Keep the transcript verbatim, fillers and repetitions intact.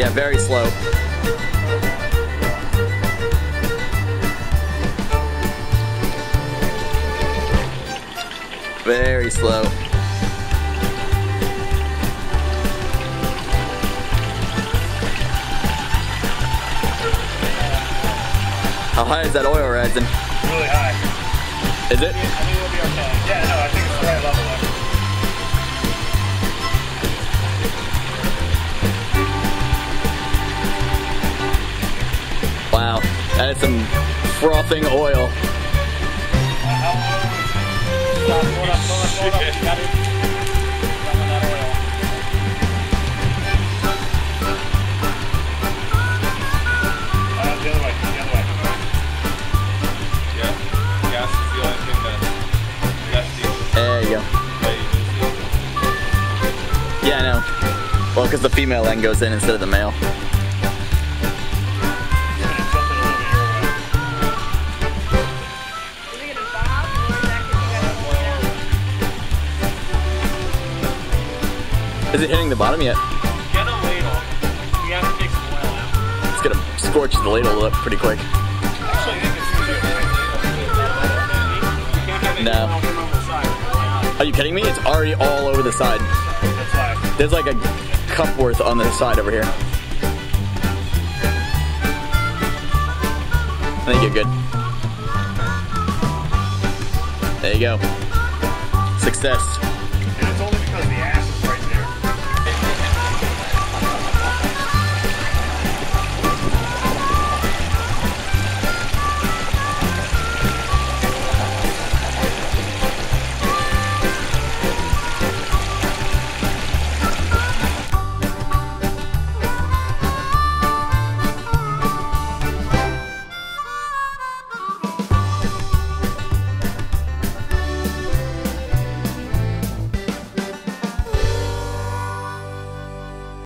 Yeah, very slow. Very slow. How high is that oil resin? Really high. Is it? I think it'll be okay. Yeah, no, I think it's the right level there. Wow, that is some frothing oil. Uh, how low is it? Stop, hold up, hold up, hold up. You got it. Some of that oil. Uh, the other way, the other way. Yeah, gas is the only thing that gas is. There you go. Yeah, I know. Well, because the female end goes in instead of the male. Is it hitting the bottom yet? Get a ladle. We have to take some oil out. It's gonna scorch the ladle up pretty quick. Actually, I think it's going to be okay. No. Are you kidding me? It's already all over the side. That's why. There's like a cup worth on the side over here. I think you're good. There you go. Success.